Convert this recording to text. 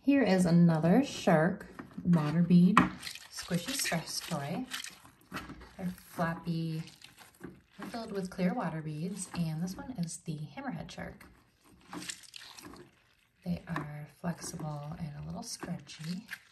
Here is another shark water bead squishy stress toy. They're flappy, they're filled with clear water beads, and this one is the hammerhead shark. They are flexible and a little stretchy.